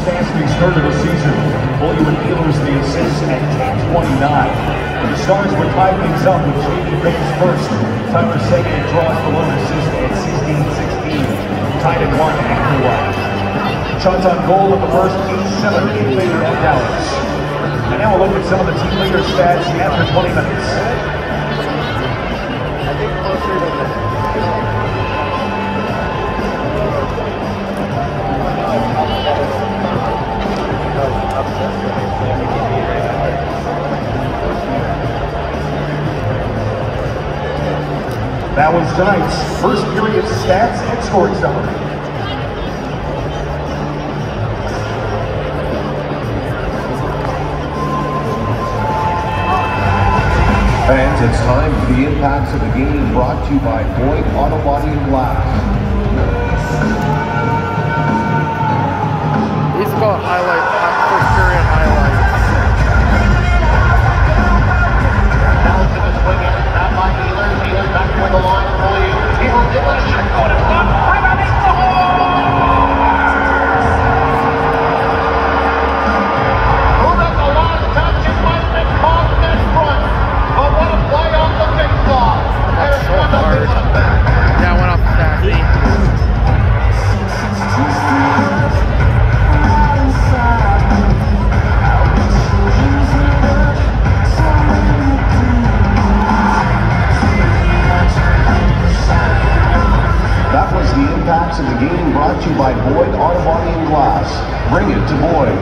stats we started the season. Hollywood Healers the assists at 10-29. The Stars would tie things up with Jamie Bates first. Tyler Seguin draws the lone assist at 16-16. Tied at 1 after 1. Shots on goal in the first 8-7 in favor of Dallas. And now we'll look at some of the team leader stats after 20 minutes. That was tonight's first period stats and scoring summary. Fans, it's time for the impacts of the game, brought to you by Boyd Auto Body and Glass. These go highlight, first period highlights. Now to the swing in, not by Healer. Healer back with the line for you. Healer did let a shot go to front. Rebounding the hole! Who got the last touch? It might have been called in front. But what a play off the face-off. That's so hard. Yeah, I went off the taxi. That was the impacts of the game, brought to you by Boyd Auto Body and Glass. Bring it to Boyd.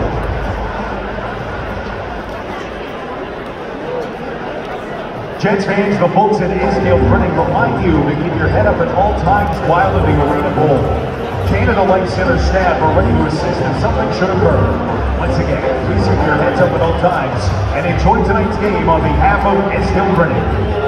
Jets fans, the folks at Insteel Printing remind you to keep your head up at all times while in the Arena Bowl. Canada Life Center staff are ready to assist if something should occur. Once again, please keep your heads up at all times and enjoy tonight's game on behalf of Insteel Printing.